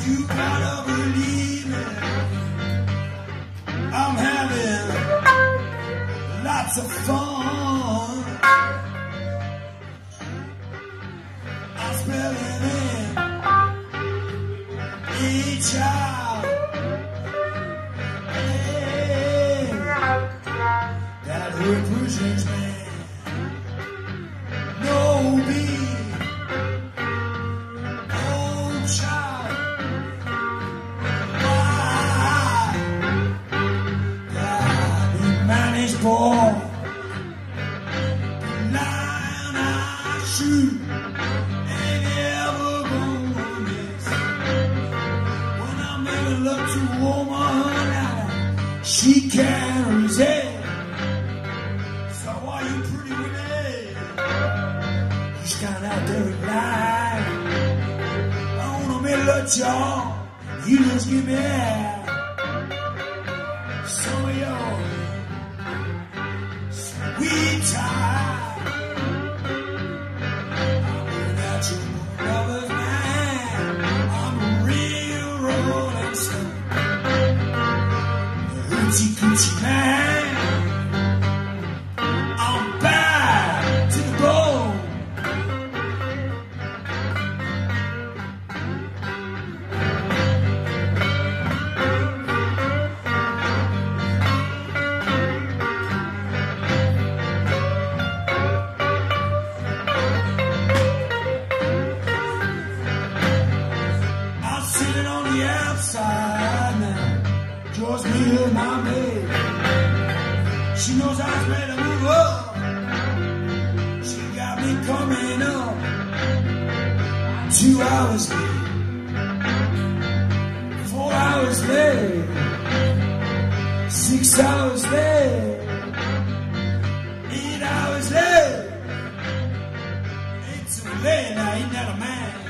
You gotta believe me, I'm having lots of fun. I'm spelling in each out. Hey, that represents me. No beat, no child. Ball, the line I shoot ain't ever gonna miss. When I'm making love to a woman, she can't resist. So are you pretty with it? You stand out there and lie. I wanna make love to y'all. You just give me some of yours. We tied. I'm a natural lover's man. I'm a real rolling stone. The hoochie coochie man. I'm bad to the bone. Outside now, just me and my maid. She knows I was ready to move up. She got me coming up 2 hours late, 4 hours late, 6 hours late, 8 hours late. Ain't too late now, ain't that a man?